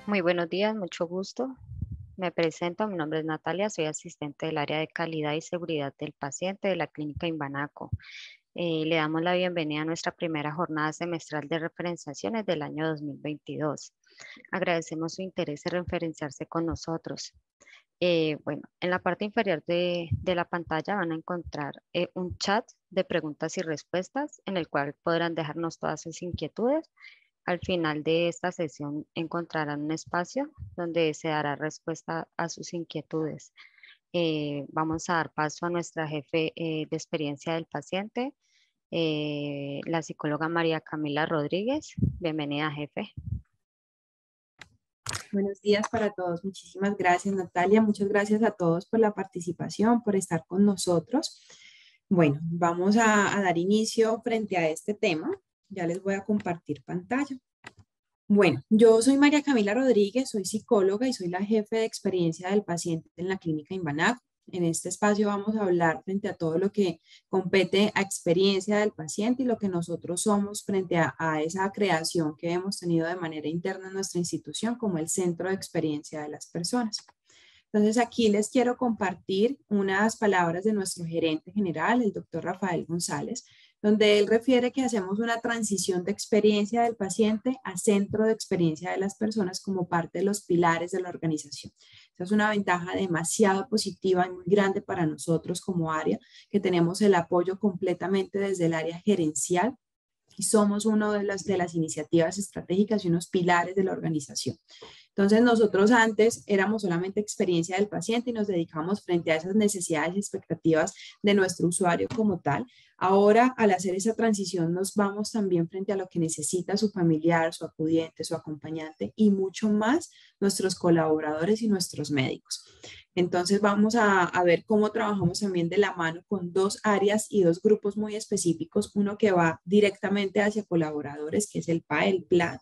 Muy buenos días, mucho gusto. Me presento, mi nombre es Natalia, soy asistente del área de calidad y seguridad del paciente de la clínica Imbanaco. Le damos la bienvenida a nuestra primera jornada semestral de referenciaciones del año 2022. Agradecemos su interés en referenciarse con nosotros. Bueno, en la parte inferior de la pantalla van a encontrar un chat de preguntas y respuestas en el cual podrán dejarnos todas sus inquietudes. Al final de esta sesión encontrarán un espacio donde se dará respuesta a sus inquietudes. Vamos a dar paso a nuestra jefe de experiencia del paciente, la psicóloga María Camila Rodríguez. Bienvenida, jefe. Buenos días para todos. Muchísimas gracias, Natalia. Muchas gracias a todos por la participación, por estar con nosotros. Bueno, vamos a dar inicio frente a este tema. Ya les voy a compartir pantalla. Bueno, yo soy María Camila Rodríguez, soy psicóloga y soy la jefe de experiencia del paciente en la clínica Imbanaco. En este espacio vamos a hablar frente a todo lo que compete a experiencia del paciente y lo que nosotros somos frente a esa creación que hemos tenido de manera interna en nuestra institución como el centro de experiencia de las personas. Entonces aquí les quiero compartir unas palabras de nuestro gerente general, el doctor Rafael González, donde él refiere que hacemos una transición de experiencia del paciente a centro de experiencia de las personas como parte de los pilares de la organización. Esa es una ventaja demasiado positiva y muy grande para nosotros como área, que tenemos el apoyo completamente desde el área gerencial y somos una de las iniciativas estratégicas y unos pilares de la organización. Entonces nosotros antes éramos solamente experiencia del paciente y nos dedicamos frente a esas necesidades y expectativas de nuestro usuario como tal. Ahora, al hacer esa transición, nos vamos también frente a lo que necesita su familiar, su acudiente, su acompañante y mucho más nuestros colaboradores y nuestros médicos. Entonces vamos a ver cómo trabajamos también de la mano con dos áreas y dos grupos muy específicos. Uno que va directamente hacia colaboradores, que es el PAE, el Plan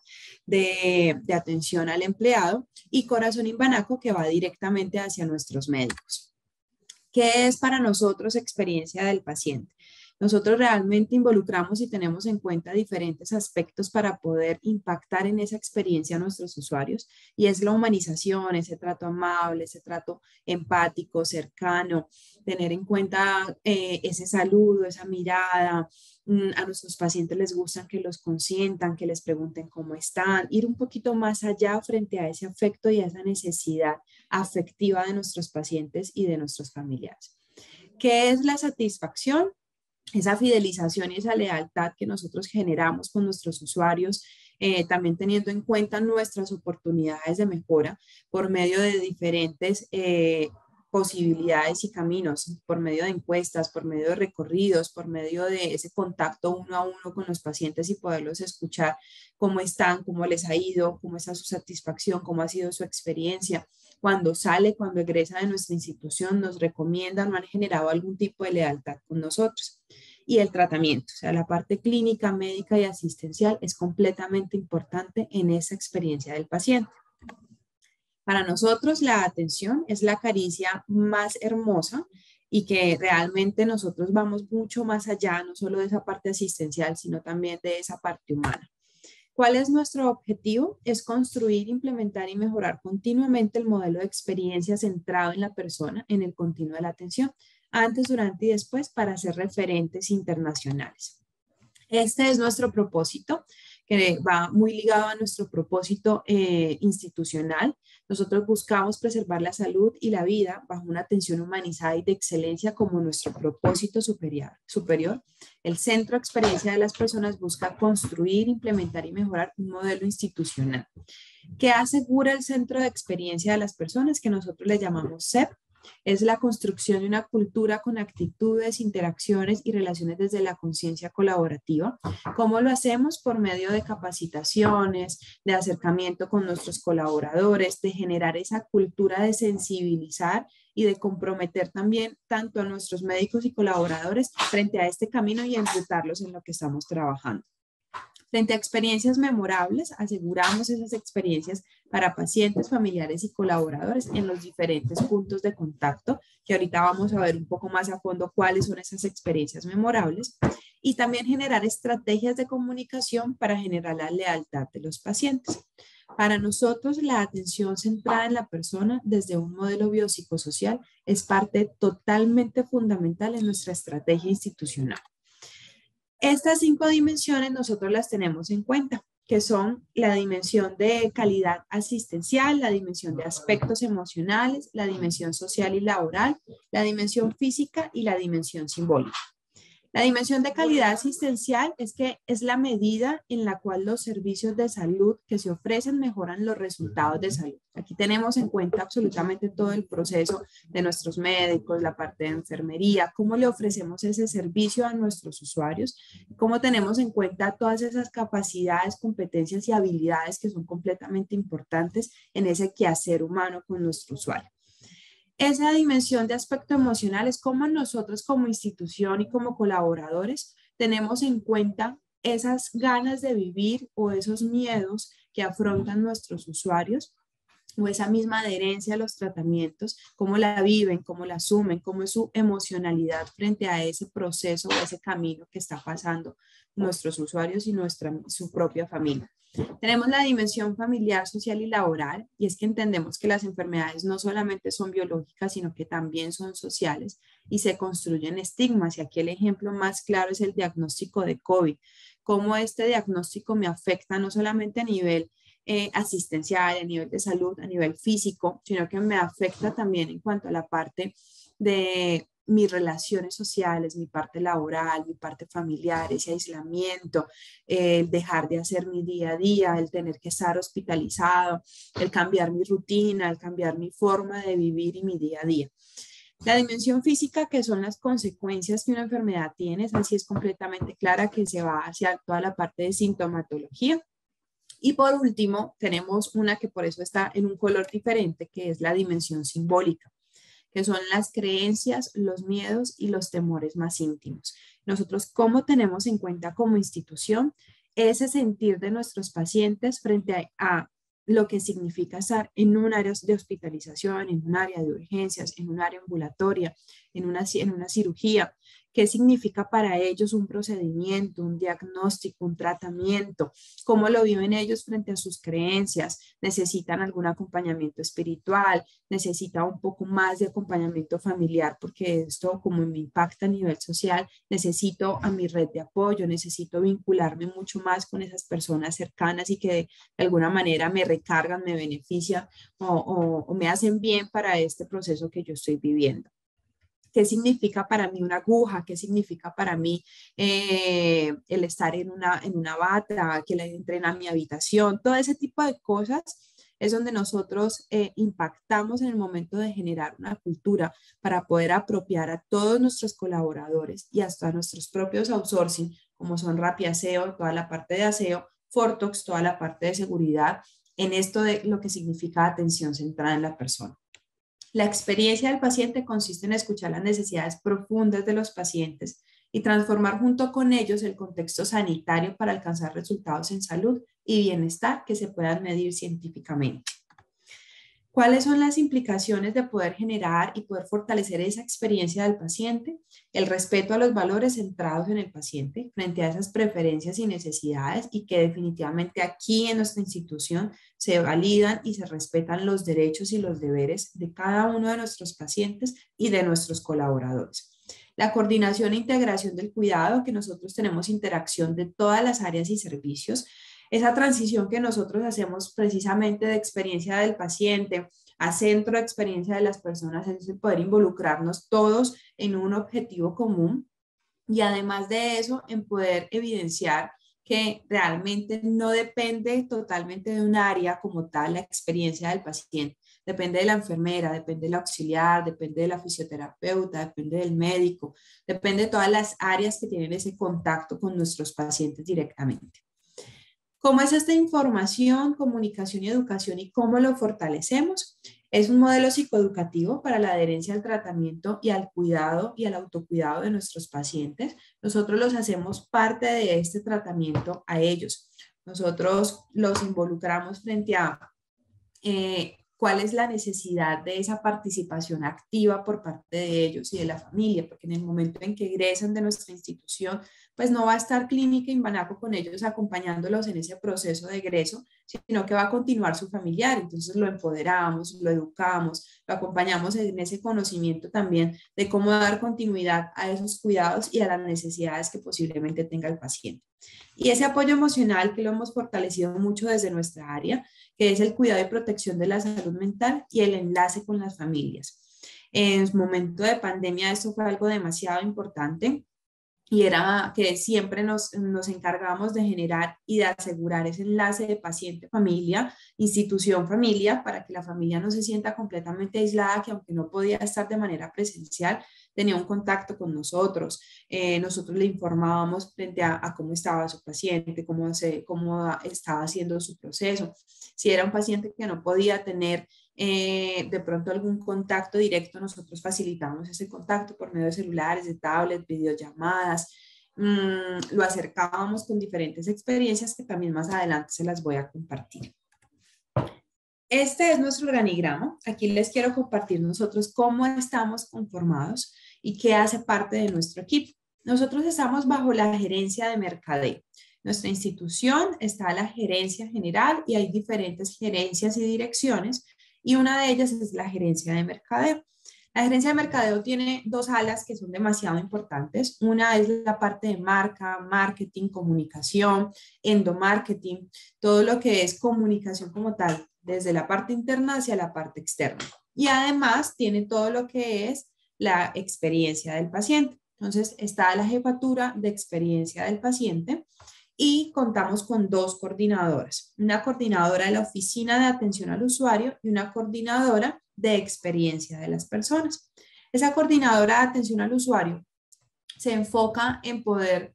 de atención al empleado, y Corazón Imbanaco, que va directamente hacia nuestros médicos. ¿Qué es para nosotros experiencia del paciente? Nosotros realmente involucramos y tenemos en cuenta diferentes aspectos para poder impactar en esa experiencia a nuestros usuarios y es la humanización, ese trato amable, ese trato empático, cercano, tener en cuenta ese saludo, esa mirada. A nuestros pacientes les gustan que los consientan, que les pregunten cómo están, ir un poquito más allá frente a ese afecto y a esa necesidad afectiva de nuestros pacientes y de nuestros familiares. ¿Qué es la satisfacción? Esa fidelización y esa lealtad que nosotros generamos con nuestros usuarios, también teniendo en cuenta nuestras oportunidades de mejora por medio de diferentes posibilidades y caminos, por medio de encuestas, por medio de recorridos, por medio de ese contacto uno a uno con los pacientes y poderlos escuchar cómo están, cómo les ha ido, cómo está su satisfacción, cómo ha sido su experiencia. Cuando sale, cuando egresa de nuestra institución, nos recomiendan o han generado algún tipo de lealtad con nosotros. Y el tratamiento, o sea, la parte clínica, médica y asistencial es completamente importante en esa experiencia del paciente. Para nosotros la atención es la caricia más hermosa y que realmente nosotros vamos mucho más allá, no solo de esa parte asistencial, sino también de esa parte humana. ¿Cuál es nuestro objetivo? Es construir, implementar y mejorar continuamente el modelo de experiencia centrado en la persona, en el continuo de la atención, antes, durante y después, para ser referentes internacionales. Este es nuestro propósito, que va muy ligado a nuestro propósito institucional. Nosotros buscamos preservar la salud y la vida bajo una atención humanizada y de excelencia como nuestro propósito superior. El Centro de Experiencia de las Personas busca construir, implementar y mejorar un modelo institucional. ¿Qué asegura el Centro de Experiencia de las Personas? Que nosotros le llamamos CEP. Es la construcción de una cultura con actitudes, interacciones y relaciones desde la conciencia colaborativa. ¿Cómo lo hacemos? Por medio de capacitaciones, de acercamiento con nuestros colaboradores, de generar esa cultura de sensibilizar y de comprometer también tanto a nuestros médicos y colaboradores frente a este camino y enrutarlos en lo que estamos trabajando. Frente a experiencias memorables, aseguramos esas experiencias para pacientes, familiares y colaboradores en los diferentes puntos de contacto, que ahorita vamos a ver un poco más a fondo cuáles son esas experiencias memorables, y también generar estrategias de comunicación para generar la lealtad de los pacientes. Para nosotros, la atención centrada en la persona desde un modelo biopsicosocial es parte totalmente fundamental en nuestra estrategia institucional. Estas 5 dimensiones nosotros las tenemos en cuenta, que son la dimensión de calidad asistencial, la dimensión de aspectos emocionales, la dimensión social y laboral, la dimensión física y la dimensión simbólica. La dimensión de calidad asistencial es que es la medida en la cual los servicios de salud que se ofrecen mejoran los resultados de salud. Aquí tenemos en cuenta absolutamente todo el proceso de nuestros médicos, la parte de enfermería, cómo le ofrecemos ese servicio a nuestros usuarios, cómo tenemos en cuenta todas esas capacidades, competencias y habilidades que son completamente importantes en ese quehacer humano con nuestro usuario. Esa dimensión de aspecto emocional es cómo nosotros como institución y como colaboradores tenemos en cuenta esas ganas de vivir o esos miedos que afrontan nuestros usuarios o esa misma adherencia a los tratamientos, cómo la viven, cómo la asumen, cómo es su emocionalidad frente a ese proceso o ese camino que está pasando nuestros usuarios y su propia familia. Tenemos la dimensión familiar, social y laboral, y es que entendemos que las enfermedades no solamente son biológicas, sino que también son sociales y se construyen estigmas. Y aquí el ejemplo más claro es el diagnóstico de COVID, cómo este diagnóstico me afecta no solamente a nivel asistencial, a nivel de salud, a nivel físico, sino que me afecta también en cuanto a la parte de mis relaciones sociales, mi parte laboral, mi parte familiar, ese aislamiento, el dejar de hacer mi día a día, el tener que estar hospitalizado, el cambiar mi rutina, el cambiar mi forma de vivir y mi día a día. La dimensión física, que son las consecuencias que una enfermedad tiene, esa sí es completamente clara, que se va hacia toda la parte de sintomatología. Y por último, tenemos una que por eso está en un color diferente, que es la dimensión simbólica, que son las creencias, los miedos y los temores más íntimos. Nosotros, ¿cómo tenemos en cuenta como institución ese sentir de nuestros pacientes frente a lo que significa estar en un área de hospitalización, en un área de urgencias, en un área ambulatoria, en una cirugía? ¿Qué significa para ellos un procedimiento, un diagnóstico, un tratamiento? ¿Cómo lo viven ellos frente a sus creencias? ¿Necesitan algún acompañamiento espiritual? ¿Necesitan un poco más de acompañamiento familiar? Porque esto, como me impacta a nivel social, necesito a mi red de apoyo, necesito vincularme mucho más con esas personas cercanas y que de alguna manera me recargan, me benefician o me hacen bien para este proceso que yo estoy viviendo. ¿Qué significa para mí una aguja? ¿Qué significa para mí el estar en una bata, que le entren a mi habitación? Todo ese tipo de cosas es donde nosotros impactamos en el momento de generar una cultura para poder apropiar a todos nuestros colaboradores y hasta a nuestros propios outsourcing, como son Rapiaseo, toda la parte de aseo, Fortox, toda la parte de seguridad, en esto de lo que significa atención centrada en la persona. La experiencia del paciente consiste en escuchar las necesidades profundas de los pacientes y transformar junto con ellos el contexto sanitario para alcanzar resultados en salud y bienestar que se puedan medir científicamente. ¿Cuáles son las implicaciones de poder generar y poder fortalecer esa experiencia del paciente? El respeto a los valores centrados en el paciente frente a esas preferencias y necesidades, y que definitivamente aquí en nuestra institución se validan y se respetan los derechos y los deberes de cada uno de nuestros pacientes y de nuestros colaboradores. La coordinación e integración del cuidado, que nosotros tenemos interacción de todas las áreas y servicios. Esa transición que nosotros hacemos precisamente de experiencia del paciente a centro de experiencia de las personas, es el poder involucrarnos todos en un objetivo común, y además de eso, en poder evidenciar que realmente no depende totalmente de un área como tal la experiencia del paciente. Depende de la enfermera, depende del auxiliar, depende de la fisioterapeuta, depende del médico, depende de todas las áreas que tienen ese contacto con nuestros pacientes directamente. ¿Cómo es esta información, comunicación y educación y cómo lo fortalecemos? Es un modelo psicoeducativo para la adherencia al tratamiento y al cuidado y al autocuidado de nuestros pacientes. Nosotros los hacemos parte de este tratamiento a ellos. Nosotros los involucramos frente a cuál es la necesidad de esa participación activa por parte de ellos y de la familia, porque en el momento en que egresan de nuestra institución, pues no va a estar Clínica Imbanaco con ellos acompañándolos en ese proceso de egreso, sino que va a continuar su familiar. Entonces lo empoderamos, lo educamos, lo acompañamos en ese conocimiento también de cómo dar continuidad a esos cuidados y a las necesidades que posiblemente tenga el paciente. Y ese apoyo emocional que lo hemos fortalecido mucho desde nuestra área, que es el cuidado y protección de la salud mental y el enlace con las familias. En el momento de pandemia esto fue algo demasiado importante y era que siempre nos encargamos de generar y de asegurar ese enlace de paciente-familia, institución-familia, para que la familia no se sienta completamente aislada, que aunque no podía estar de manera presencial, tenía un contacto con nosotros. Nosotros le informábamos frente a cómo estaba su paciente, cómo estaba haciendo su proceso. Si era un paciente que no podía tener de pronto algún contacto directo, nosotros facilitamos ese contacto por medio de celulares, de tablets, videollamadas, lo acercábamos con diferentes experiencias que también más adelante se las voy a compartir. Este es nuestro organigrama. Aquí les quiero compartir nosotros cómo estamos conformados y qué hace parte de nuestro equipo. Nosotros estamos bajo la gerencia de mercadeo. Nuestra institución está la gerencia general y hay diferentes gerencias y direcciones y una de ellas es la gerencia de mercadeo. La gerencia de mercadeo tiene dos alas que son demasiado importantes. Una es la parte de marca, marketing, comunicación, endomarketing, todo lo que es comunicación como tal, desde la parte interna hacia la parte externa. Y además tiene todo lo que es la experiencia del paciente. Entonces está la jefatura de experiencia del paciente y contamos con dos coordinadoras, una coordinadora de la oficina de atención al usuario y una coordinadora de experiencia de las personas. Esa coordinadora de atención al usuario se enfoca en poder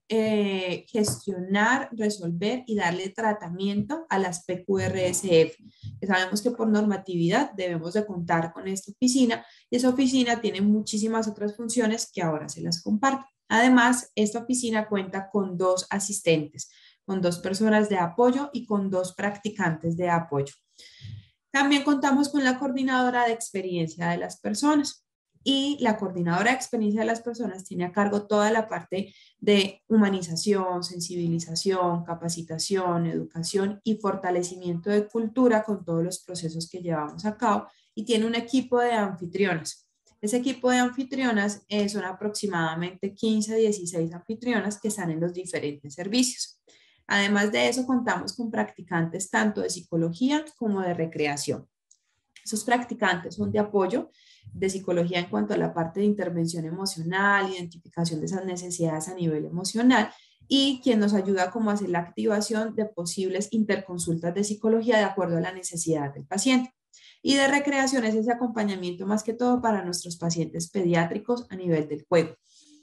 gestionar, resolver y darle tratamiento a las PQRSF. Sabemos que por normatividad debemos de contar con esta oficina y esa oficina tiene muchísimas otras funciones que ahora se las comparto. Además, esta oficina cuenta con dos asistentes, con dos personas de apoyo y con dos practicantes de apoyo. También contamos con la coordinadora de experiencia de las personas y la coordinadora de experiencia de las personas tiene a cargo toda la parte de humanización, sensibilización, capacitación, educación y fortalecimiento de cultura con todos los procesos que llevamos a cabo y tiene un equipo de anfitrionas. Ese equipo de anfitrionas son aproximadamente 15 a 16 anfitrionas que están en los diferentes servicios. Además de eso, contamos con practicantes tanto de psicología como de recreación. Esos practicantes son de apoyo de psicología en cuanto a la parte de intervención emocional, identificación de esas necesidades a nivel emocional y quien nos ayuda como a hacer la activación de posibles interconsultas de psicología de acuerdo a la necesidad del paciente. Y de recreación es ese acompañamiento más que todo para nuestros pacientes pediátricos a nivel del juego.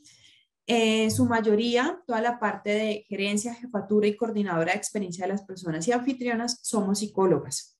En su mayoría, toda la parte de gerencia, jefatura y coordinadora de experiencia de las personas y anfitrionas somos psicólogas.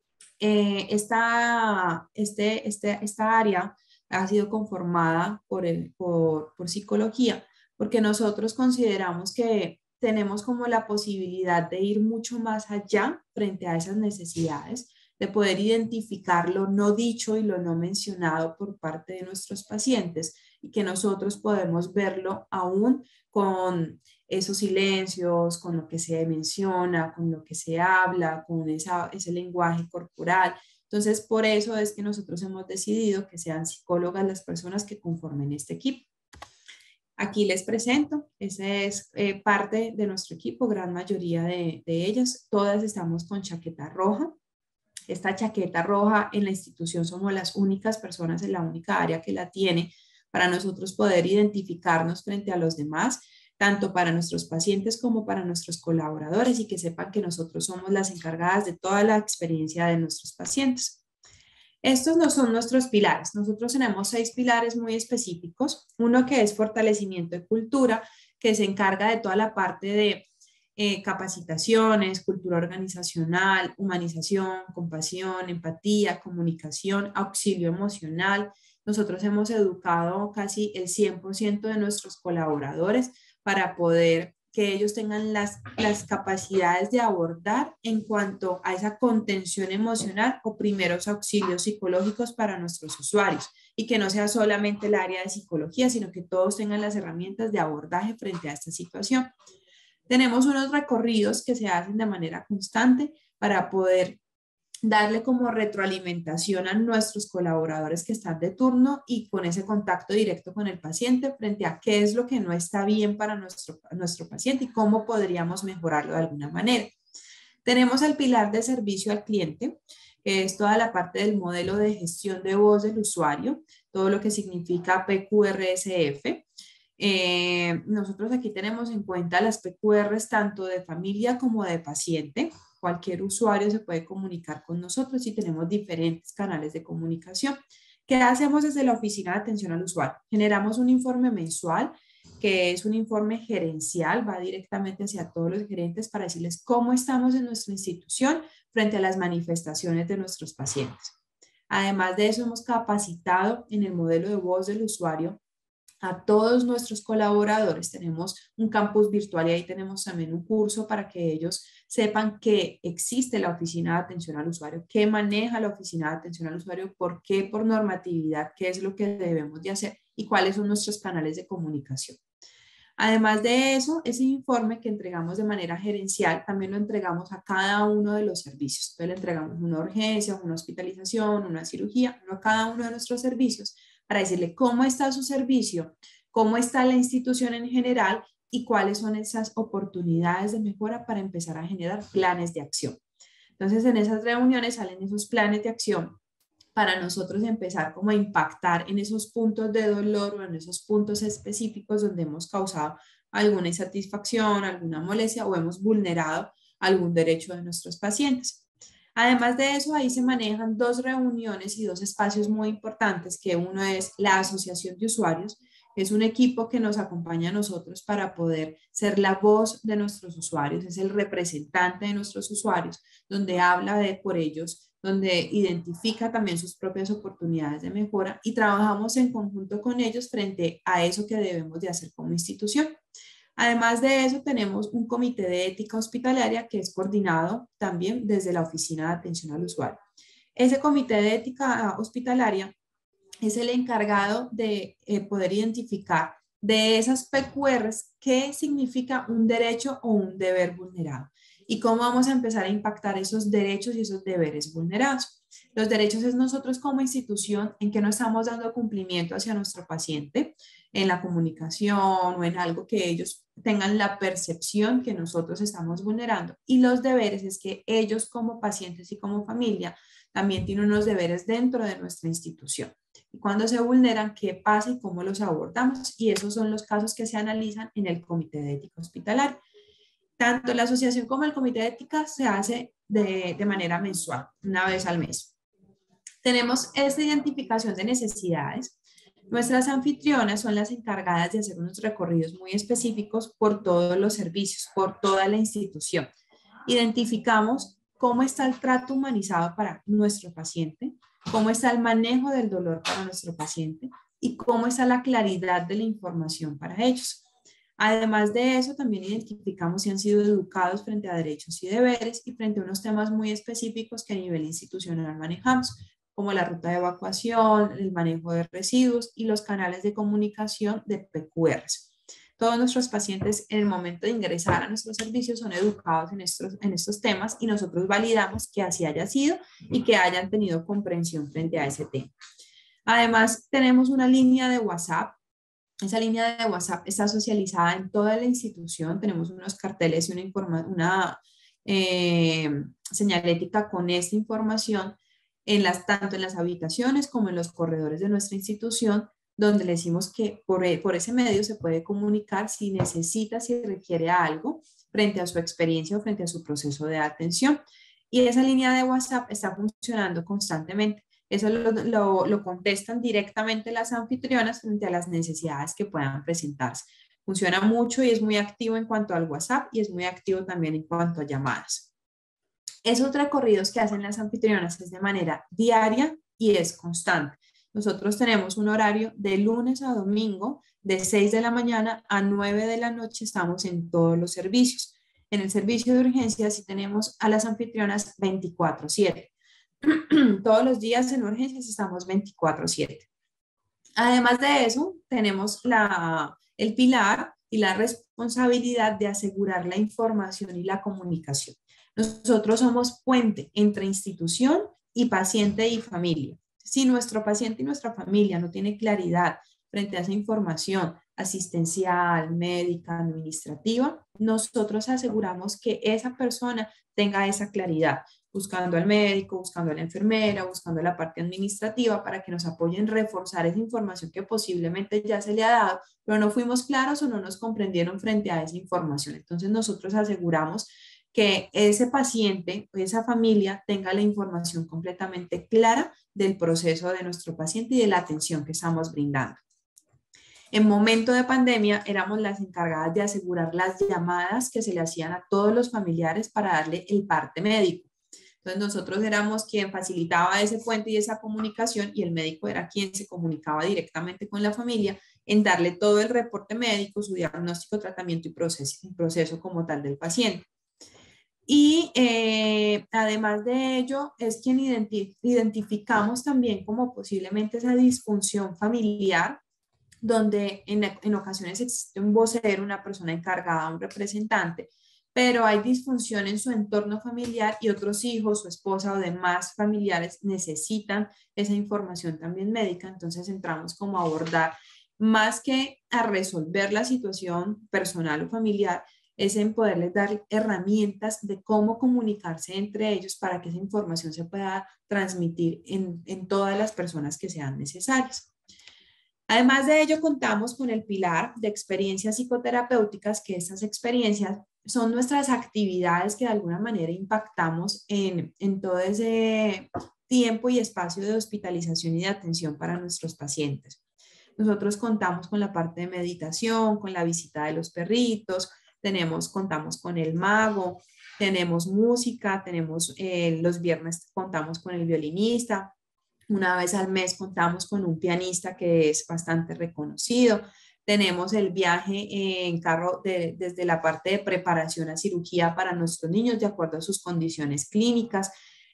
Esta área ha sido conformada por psicología, porque nosotros consideramos que tenemos como la posibilidad de ir mucho más allá frente a esas necesidades, de poder identificar lo no dicho y lo no mencionado por parte de nuestros pacientes y que nosotros podemos verlo aún con esos silencios, con lo que se menciona, con lo que se habla, con ese lenguaje corporal. Entonces, por eso es que nosotros hemos decidido que sean psicólogas las personas que conformen este equipo. Aquí les presento, ese es parte de nuestro equipo, gran mayoría de ellas, todas estamos con chaqueta roja. Esta chaqueta roja en la institución somos las únicas personas en la única área que la tiene para nosotros poder identificarnos frente a los demás, tanto para nuestros pacientes como para nuestros colaboradores y que sepan que nosotros somos las encargadas de toda la experiencia de nuestros pacientes. Estos no son nuestros pilares. Nosotros tenemos 6 pilares muy específicos. Uno que es fortalecimiento de cultura, que se encarga de toda la parte de capacitaciones, cultura organizacional, humanización, compasión, empatía, comunicación, auxilio emocional. Nosotros hemos educado casi el 100% de nuestros colaboradores para poder que ellos tengan las capacidades de abordar en cuanto a esa contención emocional o primeros auxilios psicológicos para nuestros usuarios, y que no sea solamente el área de psicología, sino que todos tengan las herramientas de abordaje frente a esta situación. Tenemos unos recorridos que se hacen de manera constante para poder darle como retroalimentación a nuestros colaboradores que están de turno y con ese contacto directo con el paciente frente a qué es lo que no está bien para nuestro paciente y cómo podríamos mejorarlo de alguna manera. Tenemos el pilar de servicio al cliente, que es toda la parte del modelo de gestión de voz del usuario, todo lo que significa PQRSF. Nosotros aquí tenemos en cuenta las PQRs tanto de familia como de paciente. Cualquier usuario se puede comunicar con nosotros y tenemos diferentes canales de comunicación. ¿Qué hacemos desde la oficina de atención al usuario? Generamos un informe mensual, que es un informe gerencial, va directamente hacia todos los gerentes para decirles cómo estamos en nuestra institución frente a las manifestaciones de nuestros pacientes. Además de eso, hemos capacitado en el modelo de voz del usuario a todos nuestros colaboradores. Tenemos un campus virtual y ahí tenemos también un curso para que ellos sepan que existe la oficina de atención al usuario, qué maneja la oficina de atención al usuario, por qué, por normatividad, qué es lo que debemos de hacer y cuáles son nuestros canales de comunicación. Además de eso, ese informe que entregamos de manera gerencial, también lo entregamos a cada uno de los servicios. Entonces le entregamos una urgencia, una hospitalización, una cirugía, a cada uno de nuestros servicios para decirle cómo está su servicio, cómo está la institución en general y cuáles son esas oportunidades de mejora para empezar a generar planes de acción. Entonces en esas reuniones salen esos planes de acción para nosotros empezar como a impactar en esos puntos de dolor o en esos puntos específicos donde hemos causado alguna insatisfacción, alguna molestia o hemos vulnerado algún derecho de nuestros pacientes. Además de eso, ahí se manejan dos reuniones y dos espacios muy importantes, que uno es la asociación de usuarios, que es un equipo que nos acompaña a nosotros para poder ser la voz de nuestros usuarios, es el representante de nuestros usuarios, donde habla por ellos, donde identifica también sus propias oportunidades de mejora y trabajamos en conjunto con ellos frente a eso que debemos de hacer como institución. Además de eso, tenemos un comité de ética hospitalaria que es coordinado también desde la Oficina de Atención al Usuario. Ese comité de ética hospitalaria es el encargado de poder identificar de esas PQRs qué significa un derecho o un deber vulnerado y cómo vamos a empezar a impactar esos derechos y esos deberes vulnerados. Los derechos es nosotros como institución en que no estamos dando cumplimiento hacia nuestro paciente en la comunicación o en algo que ellos tengan la percepción que nosotros estamos vulnerando. Y los deberes es que ellos como pacientes y como familia también tienen unos deberes dentro de nuestra institución. Y cuando se vulneran, qué pasa y cómo los abordamos. Y esos son los casos que se analizan en el Comité de Ética Hospitalaria. Tanto la asociación como el comité de ética se hace de manera mensual, una vez al mes. Tenemos esta identificación de necesidades. Nuestras anfitrionas son las encargadas de hacer unos recorridos muy específicos por todos los servicios, por toda la institución. Identificamos cómo está el trato humanizado para nuestro paciente, cómo está el manejo del dolor para nuestro paciente y cómo está la claridad de la información para ellos. Además de eso, también identificamos si han sido educados frente a derechos y deberes y frente a unos temas muy específicos que a nivel institucional manejamos, como la ruta de evacuación, el manejo de residuos y los canales de comunicación de PQRs. Todos nuestros pacientes en el momento de ingresar a nuestros servicios son educados en estos temas y nosotros validamos que así haya sido y que hayan tenido comprensión frente a ese tema. Además, tenemos una línea de WhatsApp. Esa línea de WhatsApp está socializada en toda la institución. Tenemos unos carteles y una señalética con esta información tanto en las habitaciones como en los corredores de nuestra institución, donde le decimos que por ese medio se puede comunicar si necesita, si requiere algo frente a su experiencia o frente a su proceso de atención. Y esa línea de WhatsApp está funcionando constantemente. Eso lo contestan directamente las anfitrionas frente a las necesidades que puedan presentarse. Funciona mucho y es muy activo en cuanto al WhatsApp y es muy activo también en cuanto a llamadas. Esos recorridos que hacen las anfitrionas es de manera diaria y es constante. Nosotros tenemos un horario de lunes a domingo, de 6 de la mañana a 9 de la noche, estamos en todos los servicios. En el servicio de urgencias sí tenemos a las anfitrionas 24/7. Todos los días en urgencias estamos 24/7. Además de eso, tenemos el pilar y la responsabilidad de asegurar la información y la comunicación. Nosotros somos puente entre institución y paciente y familia. Si nuestro paciente y nuestra familia no tienen claridad frente a esa información asistencial, médica, administrativa, nosotros aseguramos que esa persona tenga esa claridad, buscando al médico, buscando a la enfermera, buscando la parte administrativa para que nos apoyen a reforzar esa información que posiblemente ya se le ha dado, pero no fuimos claros o no nos comprendieron frente a esa información. Entonces nosotros aseguramos que ese paciente o esa familia tenga la información completamente clara del proceso de nuestro paciente y de la atención que estamos brindando. En momento de pandemia éramos las encargadas de asegurar las llamadas que se le hacían a todos los familiares para darle el parte médico. Entonces nosotros éramos quien facilitaba ese puente y esa comunicación y el médico era quien se comunicaba directamente con la familia en darle todo el reporte médico, su diagnóstico, tratamiento y proceso como tal del paciente. Y además de ello, es quien identificamos también como posiblemente esa disfunción familiar, donde en ocasiones existe un vocero, una persona encargada, un representante, pero hay disfunción en su entorno familiar y otros hijos, su esposa o demás familiares necesitan esa información también médica. Entonces entramos como a abordar, más que a resolver la situación personal o familiar, es en poderles dar herramientas de cómo comunicarse entre ellos para que esa información se pueda transmitir en todas las personas que sean necesarias. Además de ello, contamos con el pilar de experiencias psicoterapéuticas, que estas experiencias son nuestras actividades que de alguna manera impactamos en todo ese tiempo y espacio de hospitalización y de atención para nuestros pacientes. Nosotros contamos con la parte de meditación, con la visita de los perritos, contamos con el mago, tenemos música, los viernes contamos con el violinista. Una vez al mes contamos con un pianista que es bastante reconocido. Tenemos el viaje en carro desde la parte de preparación a cirugía para nuestros niños de acuerdo a sus condiciones clínicas.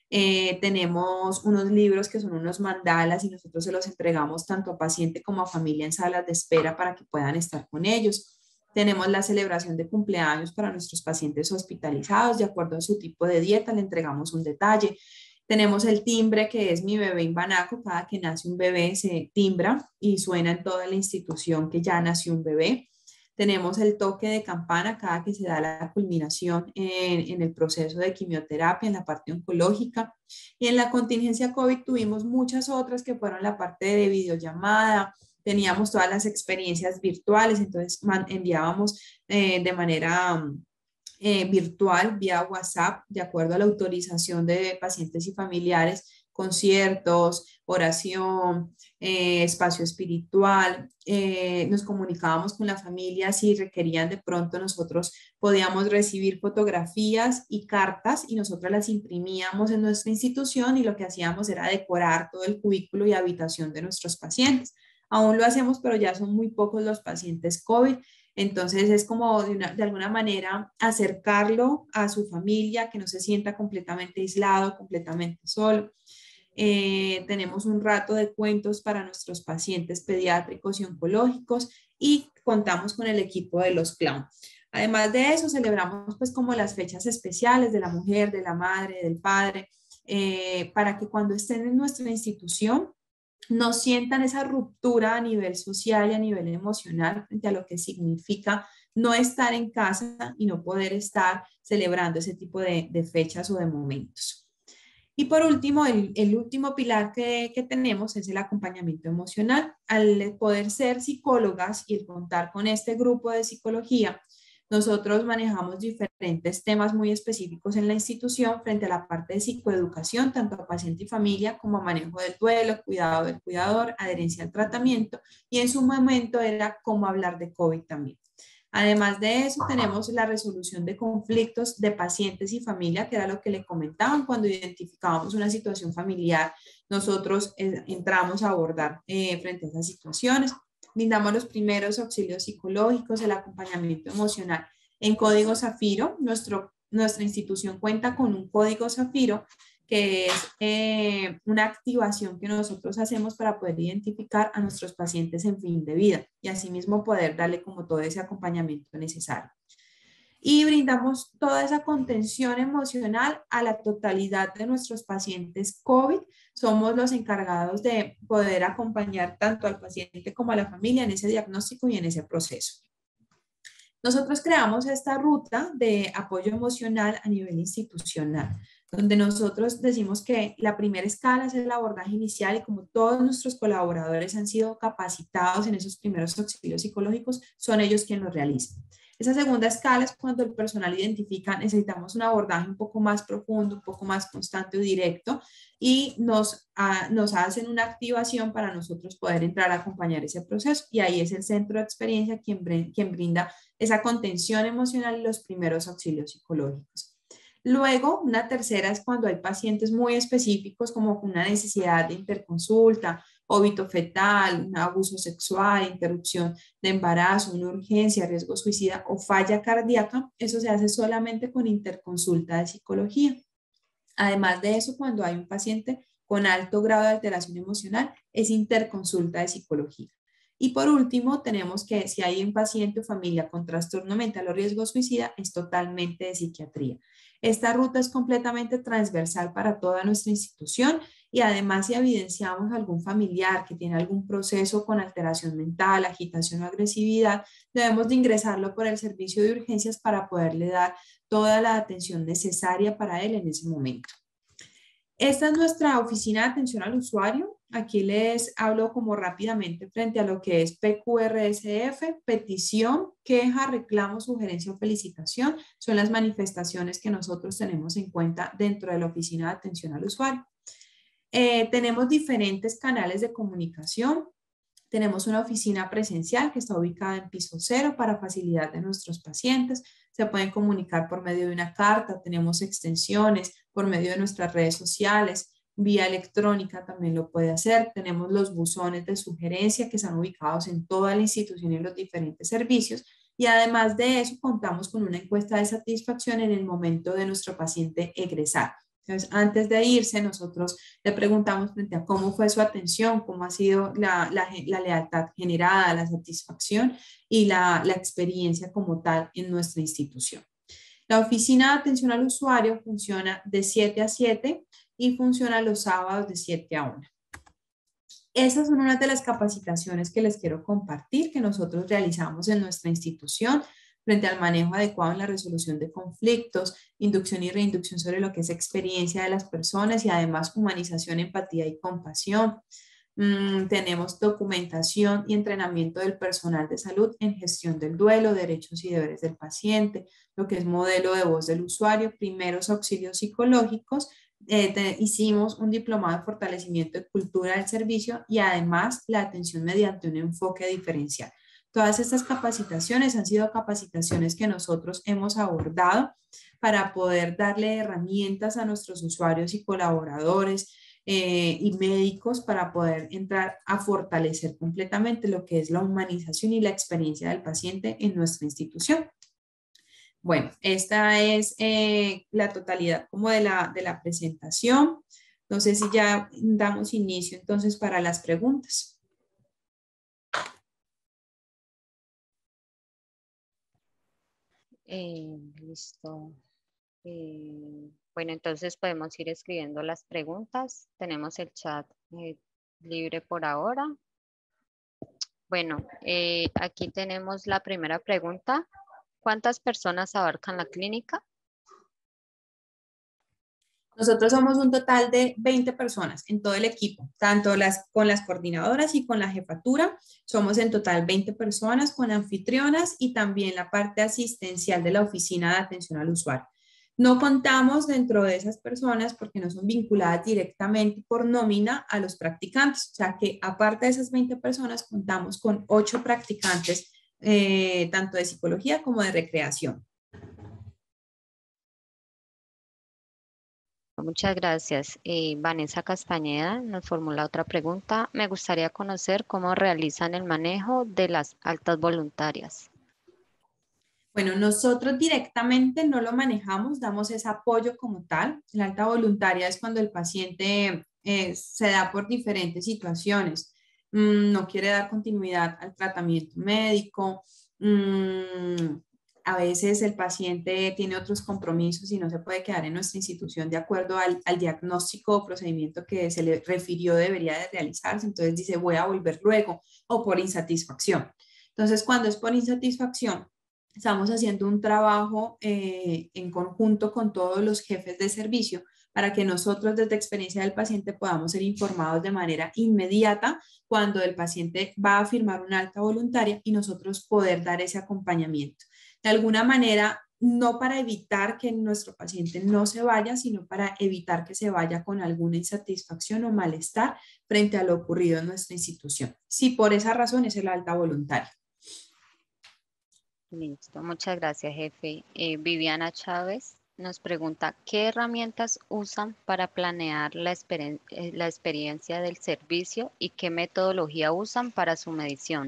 Tenemos unos libros que son unos mandalas y nosotros se los entregamos tanto a paciente como a familia en salas de espera para que puedan estar con ellos. Tenemos la celebración de cumpleaños para nuestros pacientes hospitalizados. De acuerdo a su tipo de dieta, le entregamos un detalle. Tenemos el timbre, que es Mi Bebé Imbanaco. Cada que nace un bebé se timbra y suena en toda la institución que ya nació un bebé. Tenemos el toque de campana cada que se da la culminación en el proceso de quimioterapia, en la parte oncológica. Y en la contingencia COVID tuvimos muchas otras que fueron la parte de videollamada. Teníamos todas las experiencias virtuales, entonces enviábamos de manera virtual vía WhatsApp, de acuerdo a la autorización de pacientes y familiares, conciertos, oración, espacio espiritual. Nos comunicábamos con la familia si requerían de pronto, nosotros podíamos recibir fotografías y cartas y nosotros las imprimíamos en nuestra institución y lo que hacíamos era decorar todo el cubículo y habitación de nuestros pacientes. Aún lo hacemos, pero ya son muy pocos los pacientes COVID. Entonces es como de alguna manera acercarlo a su familia, que no se sienta completamente aislado, completamente solo. Tenemos un rato de cuentos para nuestros pacientes pediátricos y oncológicos y contamos con el equipo de los clown. Además de eso, celebramos pues como las fechas especiales de la mujer, de la madre, del padre, para que cuando estén en nuestra institución no sientan esa ruptura a nivel social y a nivel emocional frente a lo que significa no estar en casa y no poder estar celebrando ese tipo de fechas o de momentos. Y por último, el último pilar que tenemos es el acompañamiento emocional. Al poder ser psicólogas y el contar con este grupo de psicología, nosotros manejamos diferentes temas muy específicos en la institución frente a la parte de psicoeducación, tanto a paciente y familia, como a manejo del duelo, cuidado del cuidador, adherencia al tratamiento, y en su momento era cómo hablar de COVID también. Además de eso, tenemos la resolución de conflictos de pacientes y familia, que era lo que le comentaban cuando identificábamos una situación familiar. Nosotros entramos a abordar frente a esas situaciones. Brindamos los primeros auxilios psicológicos, el acompañamiento emocional en código Zafiro. Nuestra institución cuenta con un código Zafiro que es una activación que nosotros hacemos para poder identificar a nuestros pacientes en fin de vida y asimismo poder darle como todo ese acompañamiento necesario. Y brindamos toda esa contención emocional a la totalidad de nuestros pacientes COVID. Somos los encargados de poder acompañar tanto al paciente como a la familia en ese diagnóstico y en ese proceso. Nosotros creamos esta ruta de apoyo emocional a nivel institucional, donde nosotros decimos que la primera escala es el abordaje inicial y como todos nuestros colaboradores han sido capacitados en esos primeros auxilios psicológicos, son ellos quienes lo realizan. Esa segunda escala es cuando el personal identifica necesitamos un abordaje un poco más profundo, un poco más constante o directo y nos hacen una activación para nosotros poder entrar a acompañar ese proceso y ahí es el centro de experiencia quien brinda esa contención emocional y los primeros auxilios psicológicos. Luego, una tercera es cuando hay pacientes muy específicos como una necesidad de interconsulta, óbito fetal, un abuso sexual, interrupción de embarazo, una urgencia, riesgo suicida o falla cardíaca. Eso se hace solamente con interconsulta de psicología. Además de eso, cuando hay un paciente con alto grado de alteración emocional, es interconsulta de psicología. Y por último, tenemos que si hay un paciente o familia con trastorno mental o riesgo suicida, es totalmente de psiquiatría. Esta ruta es completamente transversal para toda nuestra institución y además si evidenciamos algún familiar que tiene algún proceso con alteración mental, agitación o agresividad, debemos de ingresarlo por el servicio de urgencias para poderle dar toda la atención necesaria para él en ese momento. Esta es nuestra oficina de atención al usuario. Aquí les hablo como rápidamente frente a lo que es PQRSF, petición, queja, reclamo, sugerencia o felicitación. Son las manifestaciones que nosotros tenemos en cuenta dentro de la oficina de atención al usuario. Tenemos diferentes canales de comunicación. Tenemos una oficina presencial que está ubicada en piso 0 para facilidad de nuestros pacientes. Se pueden comunicar por medio de una carta, tenemos extensiones por medio de nuestras redes sociales, vía electrónica también lo puede hacer. Tenemos los buzones de sugerencia que están ubicados en toda la institución y en los diferentes servicios. Y además de eso, contamos con una encuesta de satisfacción en el momento de nuestro paciente egresar. Entonces, antes de irse, nosotros le preguntamos frente a cómo fue su atención, cómo ha sido la lealtad generada, la satisfacción y la experiencia como tal en nuestra institución. La oficina de atención al usuario funciona de 7 a 7 y funciona los sábados de 7 a 1. Esas son unas de las capacitaciones que les quiero compartir que nosotros realizamos en nuestra institución frente al manejo adecuado en la resolución de conflictos, inducción y reinducción sobre lo que es experiencia de las personas y además humanización, empatía y compasión. Tenemos documentación y entrenamiento del personal de salud en gestión del duelo, derechos y deberes del paciente, lo que es modelo de voz del usuario, primeros auxilios psicológicos. Hicimos un diplomado de fortalecimiento de cultura del servicio y además la atención mediante un enfoque diferencial. Todas estas capacitaciones han sido capacitaciones que nosotros hemos abordado para poder darle herramientas a nuestros usuarios y colaboradores y médicos para poder entrar a fortalecer completamente lo que es la humanización y la experiencia del paciente en nuestra institución. Bueno, esta es la totalidad como de la presentación. No sé si ya damos inicio entonces para las preguntas. Listo. Bueno, entonces podemos ir escribiendo las preguntas. Tenemos el chat libre por ahora. Bueno, aquí tenemos la primera pregunta. ¿Cuántas personas abarcan la clínica? Nosotros somos un total de 20 personas en todo el equipo, tanto con las coordinadoras y con la jefatura. Somos en total 20 personas con anfitrionas y también la parte asistencial de la oficina de atención al usuario. No contamos dentro de esas personas porque no son vinculadas directamente por nómina a los practicantes. O sea que aparte de esas 20 personas, contamos con 8 practicantes tanto de psicología como de recreación. Muchas gracias. Vanessa Castañeda nos formula otra pregunta. Me gustaría conocer cómo realizan el manejo de las altas voluntarias. Bueno, nosotros directamente no lo manejamos, damos ese apoyo como tal. La alta voluntaria es cuando el paciente se da por diferentes situaciones. No quiere dar continuidad al tratamiento médico. mm, a veces el paciente tiene otros compromisos y no se puede quedar en nuestra institución de acuerdo al diagnóstico o procedimiento que se le refirió debería de realizarse. Entonces dice, voy a volver luego o por insatisfacción. Entonces, cuando es por insatisfacción, estamos haciendo un trabajo en conjunto con todos los jefes de servicio para que nosotros desde experiencia del paciente podamos ser informados de manera inmediata cuando el paciente va a firmar una alta voluntaria y nosotros poder dar ese acompañamiento. De alguna manera, no para evitar que nuestro paciente no se vaya, sino para evitar que se vaya con alguna insatisfacción o malestar frente a lo ocurrido en nuestra institución. Sí, por esa razón es el alta voluntaria. Listo, muchas gracias, jefe. Viviana Chávez nos pregunta, ¿qué herramientas usan para planear la experiencia del servicio y qué metodología usan para su medición?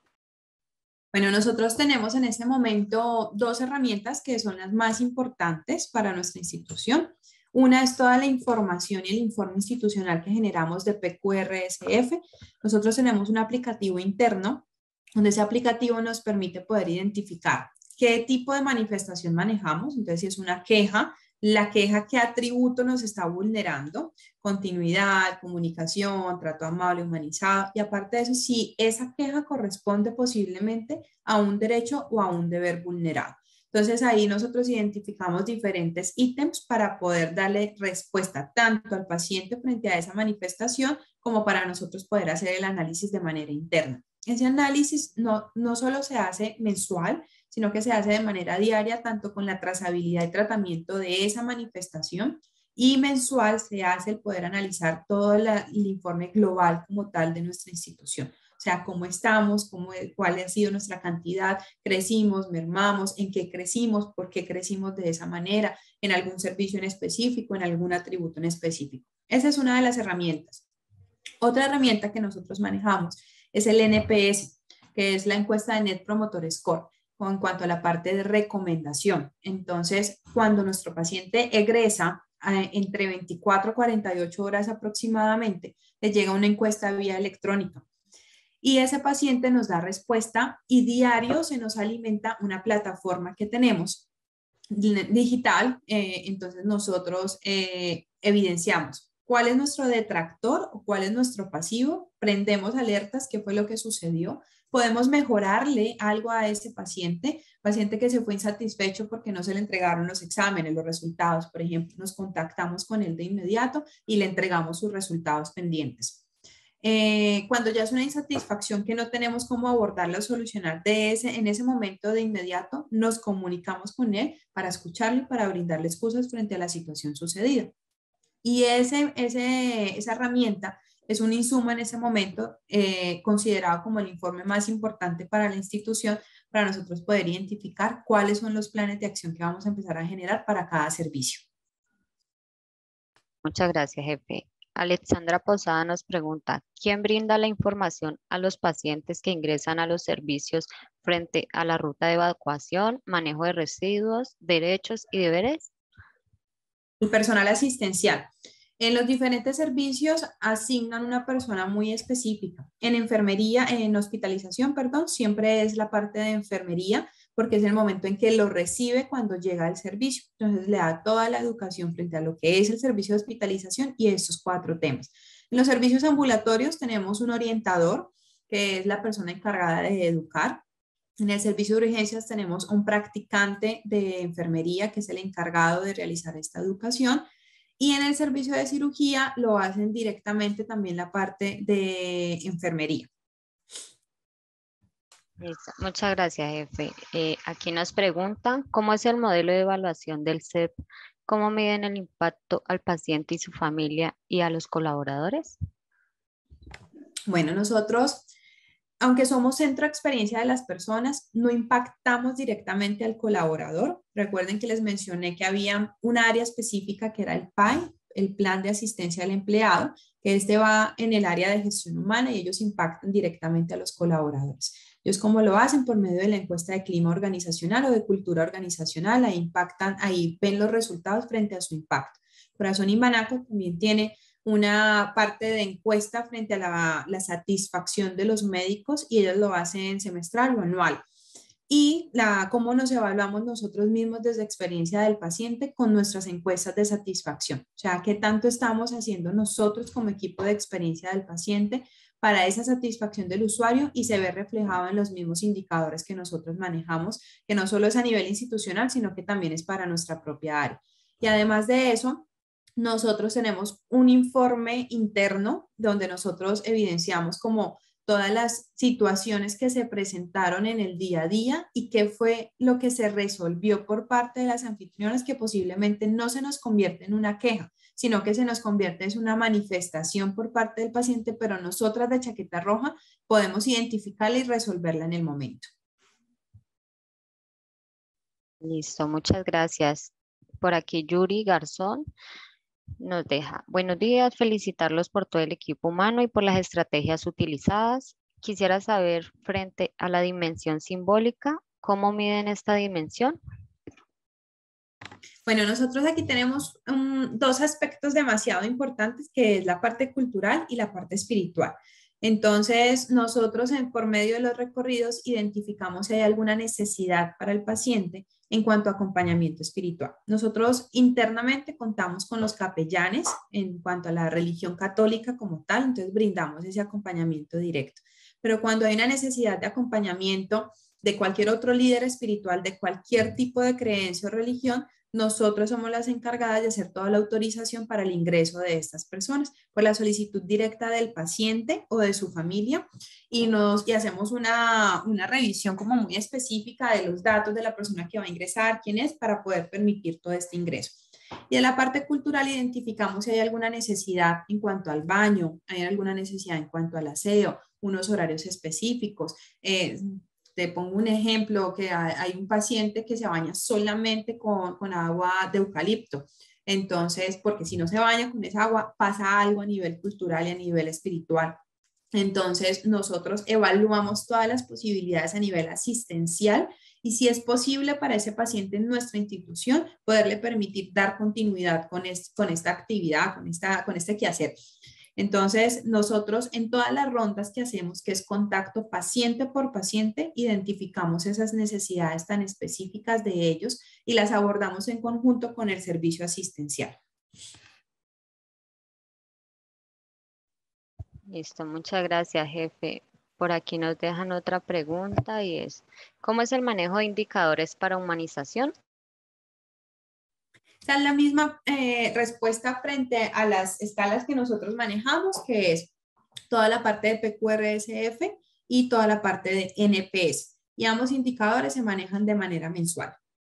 Bueno, nosotros tenemos en este momento dos herramientas que son las más importantes para nuestra institución. Una es toda la información y el informe institucional que generamos de PQRSF. Nosotros tenemos un aplicativo interno donde ese aplicativo nos permite poder identificar qué tipo de manifestación manejamos. Entonces, si es una queja, la queja, qué atributo nos está vulnerando, continuidad, comunicación, trato amable, humanizado, y aparte de eso, si esa queja corresponde posiblemente a un derecho o a un deber vulnerado. Entonces ahí nosotros identificamos diferentes ítems para poder darle respuesta tanto al paciente frente a esa manifestación como para nosotros poder hacer el análisis de manera interna. Ese análisis no solo se hace mensual, sino que se hace de manera diaria, tanto con la trazabilidad y tratamiento de esa manifestación, y mensual se hace el poder analizar todo el informe global como tal de nuestra institución. O sea, cómo estamos, cuál ha sido nuestra cantidad, crecimos, mermamos, en qué crecimos, por qué crecimos de esa manera, en algún servicio en específico, en algún atributo en específico. Esa es una de las herramientas. Otra herramienta que nosotros manejamos es el NPS, que es la encuesta de Net Promoter Score en cuanto a la parte de recomendación. Entonces, cuando nuestro paciente egresa entre 24 a 48 horas aproximadamente, le llega una encuesta vía electrónica y ese paciente nos da respuesta y diario se nos alimenta una plataforma que tenemos digital. Entonces nosotros evidenciamos cuál es nuestro detractor o cuál es nuestro pasivo, prendemos alertas, qué fue lo que sucedió, podemos mejorarle algo a ese paciente que se fue insatisfecho porque no se le entregaron los exámenes, los resultados, por ejemplo, nos contactamos con él de inmediato y le entregamos sus resultados pendientes. Cuando ya es una insatisfacción que no tenemos cómo abordarla o solucionar en ese momento de inmediato, nos comunicamos con él para escucharle y para brindarle excusas frente a la situación sucedida. Y esa herramienta es un insumo en ese momento considerado como el informe más importante para la institución, para nosotros poder identificar cuáles son los planes de acción que vamos a empezar a generar para cada servicio. Muchas gracias, jefe. Alexandra Posada nos pregunta, ¿quién brinda la información a los pacientes que ingresan a los servicios frente a la ruta de evacuación, manejo de residuos, derechos y deberes? El personal asistencial. En los diferentes servicios asignan una persona muy específica. En enfermería, en hospitalización, perdón, siempre es la parte de enfermería porque es el momento en que lo recibe cuando llega al servicio. Entonces le da toda la educación frente a lo que es el servicio de hospitalización y estos cuatro temas. En los servicios ambulatorios tenemos un orientador, que es la persona encargada de educar. En el servicio de urgencias tenemos un practicante de enfermería que es el encargado de realizar esta educación. Y en el servicio de cirugía lo hacen directamente también la parte de enfermería. Listo. Muchas gracias, jefe. Aquí nos preguntan, ¿cómo es el modelo de evaluación del CEP? ¿Cómo miden el impacto al paciente y su familia y a los colaboradores? Bueno, nosotros aunque somos centro de experiencia de las personas, no impactamos directamente al colaborador. Recuerden que les mencioné que había un área específica que era el PAI, el Plan de Asistencia al Empleado, que este va en el área de gestión humana y ellos impactan directamente a los colaboradores. Ellos como lo hacen por medio de la encuesta de clima organizacional o de cultura organizacional, ahí impactan, ahí ven los resultados frente a su impacto. Corazón Imbanaco también tiene una parte de encuesta frente a la satisfacción de los médicos y ellos lo hacen semestral o anual. Y cómo nos evaluamos nosotros mismos desde experiencia del paciente con nuestras encuestas de satisfacción. O sea, qué tanto estamos haciendo nosotros como equipo de experiencia del paciente para esa satisfacción del usuario y se ve reflejado en los mismos indicadores que nosotros manejamos, que no solo es a nivel institucional, sino que también es para nuestra propia área. Y además de eso, nosotros tenemos un informe interno donde nosotros evidenciamos como todas las situaciones que se presentaron en el día a día y qué fue lo que se resolvió por parte de las anfitrionas que posiblemente no se nos convierte en una queja, sino que se nos convierte en una manifestación por parte del paciente, pero nosotras de Chaqueta Roja podemos identificarla y resolverla en el momento. Listo, muchas gracias. Por aquí Yuri Garzón nos deja. Buenos días, felicitarlos por todo el equipo humano y por las estrategias utilizadas. Quisiera saber, frente a la dimensión simbólica, ¿cómo miden esta dimensión? Bueno, nosotros aquí tenemos dos aspectos demasiado importantes, que es la parte cultural y la parte espiritual. Entonces, nosotros por medio de los recorridos identificamos si hay alguna necesidad para el paciente en cuanto a acompañamiento espiritual. Nosotros internamente contamos con los capellanes en cuanto a la religión católica como tal, entonces brindamos ese acompañamiento directo. Pero cuando hay una necesidad de acompañamiento de cualquier otro líder espiritual, de cualquier tipo de creencia o religión, nosotros somos las encargadas de hacer toda la autorización para el ingreso de estas personas por la solicitud directa del paciente o de su familia y hacemos una revisión como muy específica de los datos de la persona que va a ingresar, quién es, para poder permitir todo este ingreso. Y en la parte cultural identificamos si hay alguna necesidad en cuanto al baño, hay alguna necesidad en cuanto al aseo, unos horarios específicos. Te pongo un ejemplo, que hay un paciente que se baña solamente con agua de eucalipto. Entonces, porque si no se baña con esa agua, pasa algo a nivel cultural y a nivel espiritual. Entonces, nosotros evaluamos todas las posibilidades a nivel asistencial y si es posible para ese paciente en nuestra institución, poderle permitir dar continuidad con esta actividad, con este quehacer. Entonces, nosotros en todas las rondas que hacemos, que es contacto paciente por paciente, identificamos esas necesidades tan específicas de ellos y las abordamos en conjunto con el servicio asistencial. Listo, muchas gracias, jefe. Por aquí nos dejan otra pregunta y es, ¿cómo es el manejo de indicadores para humanización? Esta es la misma respuesta frente a las escalas que nosotros manejamos, que es toda la parte de PQRSF y toda la parte de NPS. Y ambos indicadores se manejan de manera mensual.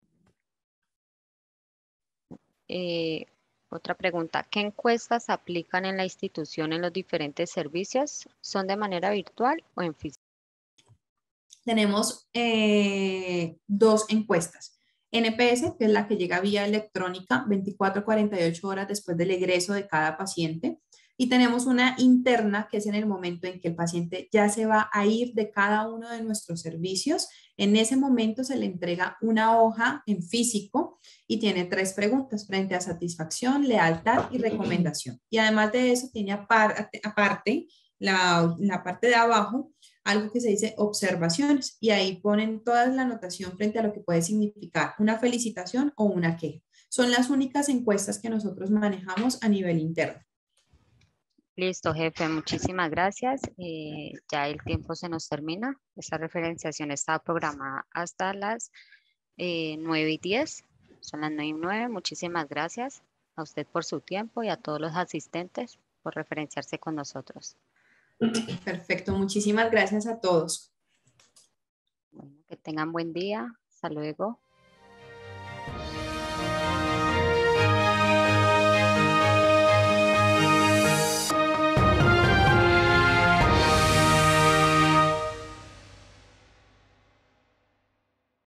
Eh, Otra pregunta, ¿qué encuestas aplican en la institución en los diferentes servicios? ¿Son de manera virtual o en físico? Tenemos dos encuestas. NPS, que es la que llega vía electrónica 24 a 48 horas después del egreso de cada paciente. Y tenemos una interna, que es en el momento en que el paciente ya se va a ir de cada uno de nuestros servicios. En ese momento se le entrega una hoja en físico y tiene 3 preguntas frente a satisfacción, lealtad y recomendación. Y además de eso, tiene aparte la parte de abajo algo que se dice observaciones y ahí ponen toda la anotación frente a lo que puede significar una felicitación o una queja. Son las únicas encuestas que nosotros manejamos a nivel interno. Listo, jefe, muchísimas gracias. Ya el tiempo se nos termina. Esta referenciación está programada hasta las 9:10. Son las 9:09. Muchísimas gracias a usted por su tiempo y a todos los asistentes por referenciarse con nosotros. Perfecto, muchísimas gracias a todos. Bueno, que tengan buen día. Hasta luego.